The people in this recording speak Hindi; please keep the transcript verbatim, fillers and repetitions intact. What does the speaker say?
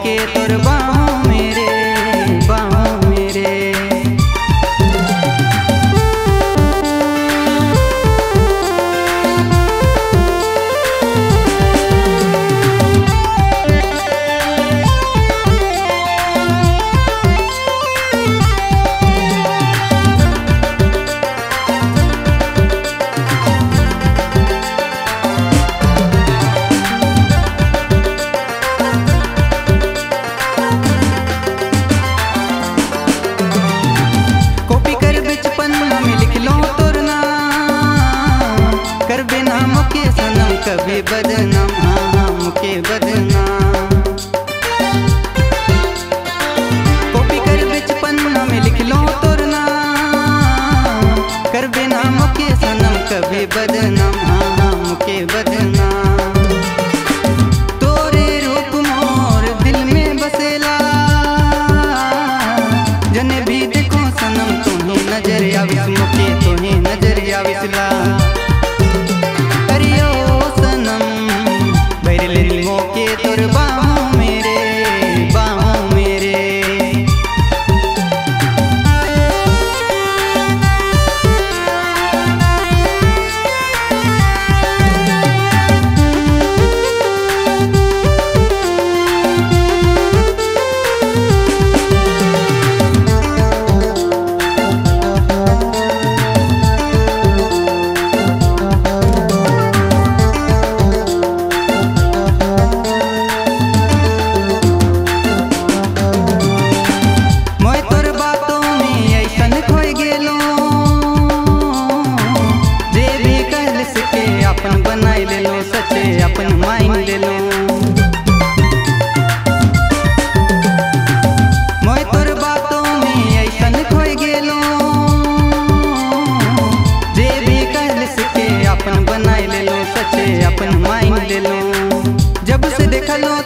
के तोर बाहों मेरे बाहों मेरे। कभी बदनाम हाँ मुके बदनाम कॉपी कर बिच पन्ना में लिख लो तोर नाम कर बिना मुके सनम कभी बदनाम हाँ मुके बदनाम। तोरे रूप मोर दिल में बसेला जने भी देखो सनम तुम्हें नजर आविस मुके तुम्हें नजर आविसला। के तोर बाहों मेरे बाहों मेरे। अपन बनाई ले लो सचे अपन माइन ले लो मोय तोर बातों में ऐसन खोई गेलो जे भी कहल सके अपन बनाई ले लो सचे अपन माइन ले लो। जब से देखलो